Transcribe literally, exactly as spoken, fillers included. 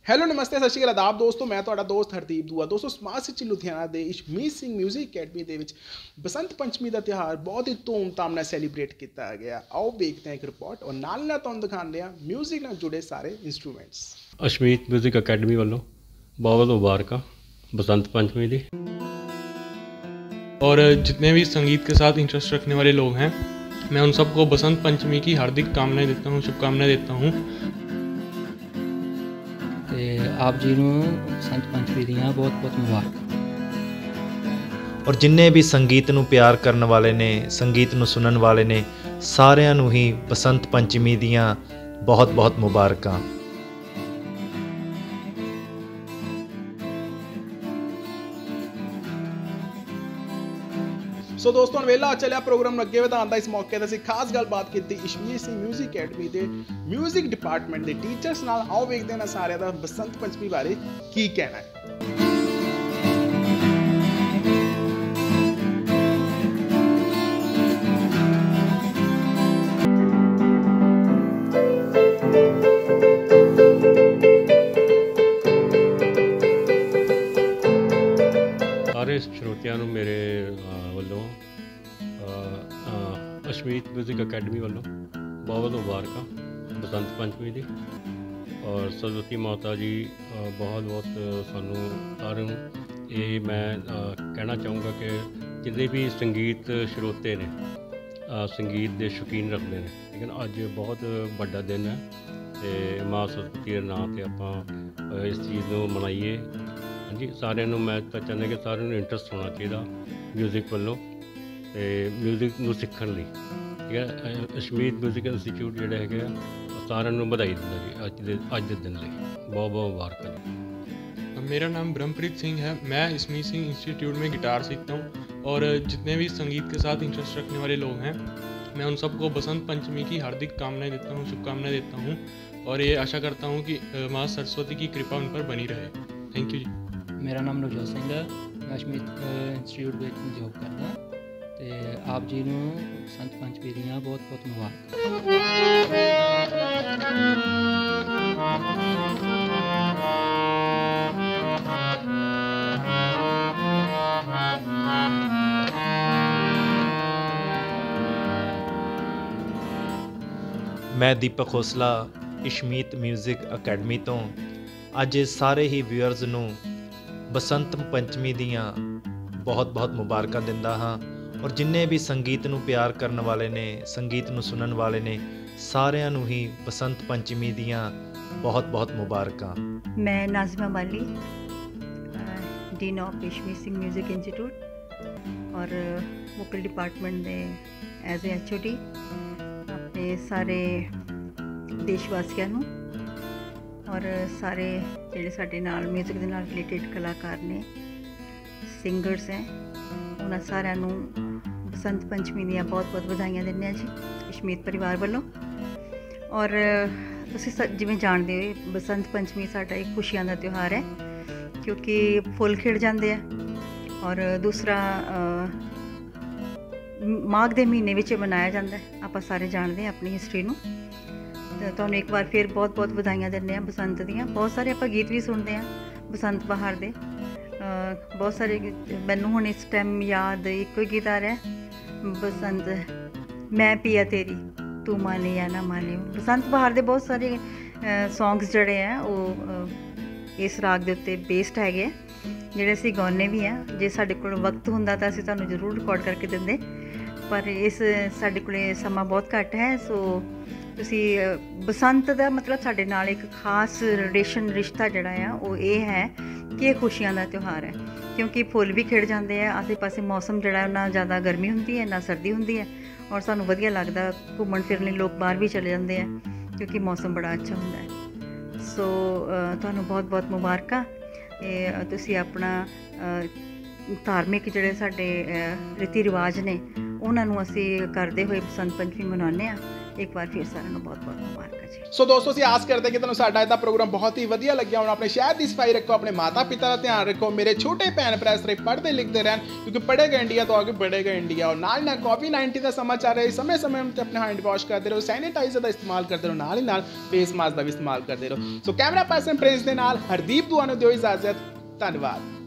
Hello ਨਮਸਤੇ ਸਤਿ ਸ਼੍ਰੀ ਅਕਾਲ ਆਦਾਬ ਦੋਸਤੋ, ਮੈਂ ਤੁਹਾਡਾ ਦੋਸਤ ਹਰਦੀਪ ਦੂਆ। ਦੋਸਤੋ ਸਮਾਰਟ ਸਿਟੀ ਲੁਧਿਆਣਾ ਦੇ ਇਸ਼ਮੀਤ ਸਿੰਘ ਮਿਊਜ਼ਿਕ ਅਕੈਡਮੀ ਦੇ ਵਿੱਚ ਬਸੰਤ ਪੰਚਮੀ ਦਾ ਤਿਉਹਾਰ ਬਹੁਤ ਹੀ ਧੂਮਧਾਮ ਨਾਲ ਸੈਲੀਬ੍ਰੇਟ ਕੀਤਾ ਗਿਆ। ਆਓ ਵੇਖਦੇ ਹਾਂ ਇੱਕ ਰਿਪੋਰਟ ਔਰ ਨਾਲ ਨਾਲ ਤੁਹਾਨੂੰ ਦਿਖਾਉਂਦੇ ਹਾਂ ਮਿਊਜ਼ਿਕ ਨਾਲ ਜੁੜੇ ਸਾਰੇ ਇੰਸਟਰੂਮੈਂਟਸ। ਅਸ਼ਮੀਤ म्यूजिक अकेडमी वालों बहुत मुबारक बसंत पंचमी दी। और जितने भी संगीत के साथ इंटरेस्ट रखने वाले लोग हैं, मैं उन सबको बसंत पंचमी की हार्दिक कामनाएं देता हूँ, शुभकामनाएं देता हूँ। ਤੇ ਆਪ ਜੀ ਨੂੰ ਬਸੰਤ ਪੰਚਮੀ ਦੀਆਂ ਬਹੁਤ ਬਹੁਤ ਮੁਬਾਰਕਾਂ। ਔਰ ਜਿੰਨੇ ਵੀ ਸੰਗੀਤ ਨੂੰ ਪਿਆਰ ਕਰਨ ਵਾਲੇ ਨੇ, ਸੰਗੀਤ ਨੂੰ ਸੁਣਨ ਵਾਲੇ ਨੇ, ਸਾਰਿਆਂ ਨੂੰ ਹੀ ਬਸੰਤ ਪੰਚਮੀ ਦੀਆਂ ਬਹੁਤ ਬਹੁਤ ਮੁਬਾਰਕਾਂ। ਸੋ ਦੋਸਤੋ ਹੁਣ ਵੇਲਾ ਚੱਲਿਆ ਪ੍ਰੋਗਰਾਮ ਨੂੰ ਅੱਗੇ ਵਧਾਉਣ ਦਾ। ਇਸ ਮੌਕੇ ਤੇ ਅਸੀਂ ਖਾਸ ਗੱਲਬਾਤ ਕੀਤੀ ਇਸ਼ਮੀਤ ਸਿੰਘ ਮਿਊਜ਼ਿਕ ਅਕੈਡਮੀ ਦੇ ਮਿਊਜ਼ਿਕ ਡਿਪਾਰਟਮੈਂਟ ਦੇ ਟੀਚਰਸ ਨਾਲ। ਆਓ ਵੇਖਦੇ ਹਾਂ ਸਾਰਿਆਂ ਦਾ ਬਸੰਤ ਪੰਚਮੀ ਬਾਰੇ ਕੀ ਕਹਿਣਾ ਹੈ। सारे श्रोतिਆਂ ਨੂੰ ਮੇਰੇ ਵੱਲੋਂ ਅਸ਼ਮੀਤ ਮਿਊਜ਼ਿਕ ਅਕੈਡਮੀ ਵੱਲੋਂ ਬਹੁਤ ਮੁਬਾਰਕਾਂ ਬਸੰਤ ਪੰਚਮੀ ਦੀ। ਔਰ ਸਰਸਵਤੀ ਮਾਤਾ ਜੀ ਬਹੁਤ ਬਹੁਤ ਸਾਨੂੰ ਸਾਰਿਆਂ ਨੂੰ ਇਹ ਮੈਂ ਕਹਿਣਾ ਚਾਹੂੰਗਾ ਕਿ ਜਿੰਨੇ ਵੀ ਸੰਗੀਤ ਸਰੋਤੇ ਨੇ, ਸੰਗੀਤ ਦੇ ਸ਼ੌਕੀਨ ਰੱਖਦੇ ਨੇ, ਲੇਕਿਨ ਅੱਜ ਬਹੁਤ ਵੱਡਾ ਦਿਨ ਹੈ ਅਤੇ ਮਾਂ ਸਰਸਵਤੀ ਦੇ ਨਾਂ 'ਤੇ ਆਪਾਂ ਇਸ ਚੀਜ਼ ਨੂੰ ਮਨਾਈਏ। ਹਾਂਜੀ, ਸਾਰਿਆਂ ਨੂੰ ਮੈਂ ਤਾਂ ਚਾਹੁੰਦਾ ਕਿ ਸਾਰਿਆਂ ਨੂੰ ਇੰਟਰਸਟ ਹੋਣਾ ਚਾਹੀਦਾ ਮਿਊਜ਼ਿਕ ਵੱਲੋਂ ਅਤੇ ਮਿਊਜ਼ਿਕ ਨੂੰ ਸਿੱਖਣ ਲਈ। ਠੀਕ ਹੈ, ਅਸ਼ਮੀਤ ਮਿਊਜ਼ਿਕ ਇੰਸਟੀਚਿਊਟ ਜਿਹੜਾ ਹੈਗਾ ਸਾਰਿਆਂ ਨੂੰ ਵਧਾਈ ਦਿੰਦਾ ਜੀ ਅੱਜ ਦੇ ਅੱਜ ਦੇ ਦਿਨ ਲਈ। ਬਹੁਤ ਬਹੁਤ ਮੁਬਾਰਕਾਂ जी। मेरा नाम ब्रह्मप्रीत सिंह है। मैं इशमीत सिंह इंस्टीट्यूट में गिटार सीखता हूँ और जितने भी संगीत के साथ इंटरेस्ट रखने वाले लोग हैं, मैं उन सबको बसंत पंचमी की हार्दिक कामनाएं देता हूँ, शुभकामनाएं देता हूँ और ये आशा करता हूँ कि माँ सरस्वती की कृपा उन पर बनी रहे। Thank you ji. ਮੇਰਾ ਨਾਮ ਨਵਜੋਤ ਸਿੰਘ ਹੈ। ਮੈਂ ਅਸ਼ਮੀਤ ਇੰਸਟੀਚਿਊਟ ਵਿੱਚ ਜੋਬ ਕਰਦਾ ਅਤੇ ਆਪ ਜੀ ਨੂੰ ਬਸੰਤ ਪੰਚਮੀ ਦੀਆਂ ਬਹੁਤ ਬਹੁਤ ਮੁਬਾਰਕਾਂ। ਮੈਂ ਦੀਪਕ ਖੋਸਲਾ ਇਸ਼ਮੀਤ ਮਿਊਜ਼ਿਕ ਅਕੈਡਮੀ ਤੋਂ ਅੱਜ ਸਾਰੇ ਹੀ ਵਿਊਅਰਸ ਨੂੰ ਬਸੰਤ ਪੰਚਮੀ ਦੀਆਂ ਬਹੁਤ ਬਹੁਤ ਮੁਬਾਰਕਾਂ ਦਿੰਦਾ ਹਾਂ। ਔਰ ਜਿੰਨੇ ਵੀ ਸੰਗੀਤ ਨੂੰ ਪਿਆਰ ਕਰਨ ਵਾਲੇ ਨੇ, ਸੰਗੀਤ ਨੂੰ ਸੁਣਨ ਵਾਲੇ ਨੇ, ਸਾਰਿਆਂ ਨੂੰ ਹੀ ਬਸੰਤ ਪੰਚਮੀ ਦੀਆਂ ਬਹੁਤ ਬਹੁਤ ਮੁਬਾਰਕਾਂ। ਮੈਂ Nazma Mali, dean of Ishmeet Singh music institute ਔਰ ਵੋਕਲ ਡਿਪਾਰਟਮੈਂਟ ਦੇ as a H O D ਆਪਣੇ ਸਾਰੇ ਦੇਸ਼ ਵਾਸੀਆਂ ਨੂੰ ਔਰ ਸਾਰੇ ਜਿਹੜੇ ਸਾਡੇ ਨਾਲ ਮਿਊਜ਼ਿਕ ਦੇ ਨਾਲ ਰਿਲੇਟਡ ਕਲਾਕਾਰ ਨੇ, ਸਿੰਗਰਸ ਹੈ, ਉਹਨਾਂ ਸਾਰਿਆਂ ਨੂੰ ਬਸੰਤ ਪੰਚਮੀ ਦੀਆਂ ਬਹੁਤ ਬਹੁਤ ਵਧਾਈਆਂ ਦਿੰਦੇ ਹਾਂ ਜੀ ਇਸ਼ਮੀਤ ਪਰਿਵਾਰ ਵੱਲੋਂ। ਔਰ ਤੁਸੀਂ ਸ ਜਿਵੇਂ ਜਾਣਦੇ ਹੋ ਬਸੰਤ ਪੰਚਮੀ ਸਾਡਾ ਇੱਕ ਖੁਸ਼ੀਆਂ ਦਾ ਤਿਉਹਾਰ ਹੈ ਕਿਉਂਕਿ ਫੁੱਲ ਖਿੜ ਜਾਂਦੇ ਆ। ਔਰ ਦੂਸਰਾ ਮਾਘ ਦੇ ਮਹੀਨੇ ਵਿੱਚ ਮਨਾਇਆ ਜਾਂਦਾ ਹੈ। ਆਪਾਂ ਸਾਰੇ ਜਾਣਦੇ ਹਾਂ ਆਪਣੀ ਹਿਸਟਰੀ ਨੂੰ। ਤਾਂ ਤੁਹਾਨੂੰ ਇੱਕ ਵਾਰ ਫਿਰ ਬਹੁਤ ਬਹੁਤ ਵਧਾਈਆਂ ਦਿੰਦੇ ਹਾਂ ਬਸੰਤ ਦੀਆਂ। ਬਹੁਤ ਸਾਰੇ ਆਪਾਂ ਗੀਤ ਵੀ ਸੁਣਦੇ ਹਾਂ ਬਸੰਤ ਬਹਾਰ ਦੇ, ਬਹੁਤ ਸਾਰੇ। ਮੈਨੂੰ ਹੁਣ ਇਸ ਟਾਈਮ ਯਾਦ ਇੱਕੋ ਹੀ ਗੀਤ ਆ ਰਿਹਾ, ਬਸੰਤ ਮੈਂ ਪੀਆ ਤੇਰੀ ਤੂੰ ਮਾਨੇ ਜਾਂ ਨਾ ਮਾਨੇ। ਬਸੰਤ ਬਹਾਰ ਦੇ ਬਹੁਤ ਸਾਰੇ ਸੌਂਗਸ ਜਿਹੜੇ ਆ ਉਹ ਇਸ ਰਾਗ ਦੇ ਉੱਤੇ ਬੇਸਡ ਹੈਗੇ ਆ, ਜਿਹੜੇ ਅਸੀਂ ਗਾਉਂਦੇ ਵੀ ਹਾਂ। ਜੇ ਸਾਡੇ ਕੋਲ ਵਕਤ ਹੁੰਦਾ ਤਾਂ ਅਸੀਂ ਤੁਹਾਨੂੰ ਜ਼ਰੂਰ ਰਿਕਾਰਡ ਕਰਕੇ ਦਿੰਦੇ, ਪਰ ਇਸ ਸਾਡੇ ਕੋਲ ਸਮਾਂ ਬਹੁਤ ਘੱਟ ਹੈ। ਸੋ ਤੁਸੀਂ ਬਸੰਤ ਦਾ ਮਤਲਬ ਸਾਡੇ ਨਾਲ ਇੱਕ ਖਾਸ ਰਿਲੇਸ਼ਨ, ਰਿਸ਼ਤਾ ਜਿਹੜਾ ਆ ਉਹ ਇਹ ਹੈ ਕਿ ਇਹ ਖੁਸ਼ੀਆਂ ਦਾ ਤਿਉਹਾਰ ਹੈ ਕਿਉਂਕਿ ਫੁੱਲ ਵੀ ਖਿੜ ਜਾਂਦੇ ਆ। ਆਸੇ ਪਾਸੇ ਮੌਸਮ ਜਿਹੜਾ ਨਾ ਜ਼ਿਆਦਾ ਗਰਮੀ ਹੁੰਦੀ ਹੈ ਨਾ ਸਰਦੀ ਹੁੰਦੀ ਹੈ ਔਰ ਸਾਨੂੰ ਵਧੀਆ ਲੱਗਦਾ। ਘੁੰਮਣ ਫਿਰਨ ਲਈ ਲੋਕ ਬਾਹਰ ਵੀ ਚਲੇ ਜਾਂਦੇ ਆ ਕਿਉਂਕਿ ਮੌਸਮ ਬੜਾ ਅੱਛਾ ਹੁੰਦਾ ਹੈ। ਸੋ ਤੁਹਾਨੂੰ ਬਹੁਤ ਬਹੁਤ ਮੁਬਾਰਕਾਂ। ਇਹ ਤੁਸੀਂ ਆਪਣਾ ਧਾਰਮਿਕ ਜਿਹੜੇ ਸਾਡੇ ਰੀਤੀ ਰਿਵਾਜ ਨੇ ਉਹਨਾਂ ਨੂੰ ਅਸੀਂ ਕਰਦੇ ਹੋਏ ਬਸੰਤ ਪੰਚਮੀ ਮਨਾਉਂਦੇ ਹਾਂ। ਇੱਕ ਵਾਰ ਫਿਰ ਸਾਰਿਆਂ ਨੂੰ ਬਹੁਤ ਬਹੁਤ ਮੁਬਾਰਕਾਂ। ਜੀ। ਸੋ ਦੋਸਤੋ ਅਸੀਂ ਆਸ ਕਰਦੇ ਕਿ ਤੁਹਾਨੂੰ ਸਾਡਾ ਇਹਦਾ ਪ੍ਰੋਗਰਾਮ ਬਹੁਤ ਹੀ ਵਧੀਆ ਲੱਗਿਆ ਹੋਣਾ। ਆਪਣੇ ਸ਼ਹਿਰ ਦੀ ਸਫਾਈ ਰੱਖੋ, ਆਪਣੇ ਮਾਤਾ ਪਿਤਾ ਦਾ ਧਿਆਨ ਰੱਖੋ, ਮੇਰੇ ਛੋਟੇ ਭੈਣ ਭਰਾ ਇਸ ਤਰ੍ਹਾਂ ਪੜ੍ਹਦੇ ਲਿਖਦੇ ਰਹਿਣ, ਕਿਉਂਕਿ ਪੜ੍ਹੇਗਾ ਇੰਡੀਆ ਤਾਂ ਅੱਗੇ बढ़ेगा ਇੰਡੀਆ। ਔਰ ਨਾਲ ਨਾਲ ਕੋਵਿਡ ਨਾਈਨਟੀਨ ਦਾ ਸਮਾਚਾਰ ਹੈ, ਸਮੇਂ ਸਮੇਂ ਤੇ ਆਪਣੇ ਹੈਂਡ ਵਾਸ਼ ਕਰਦੇ ਰਹੋ, ਸੈਨੀਟਾਈਜ਼ਰ ਦਾ ਇਸਤੇਮਾਲ ਕਰਦੇ ਰਹੋ, ਨਾਲ ਹੀ ਨਾਲ ਫੇਸ ਮਾਸਕ ਦਾ ਵੀ ਇਸਤੇਮਾਲ ਕਰਦੇ ਰਹੋ। ਸੋ ਕੈਮਰਾ ਪਰਸਨ ਪ੍ਰਿੰਸ ਦੇ ਨਾਲ ਹਰਦੀਪ ਦੁਆ ਨੂੰ ਦਿਓ ਇਜਾਜ਼ਤ। ਧੰਨਵਾਦ।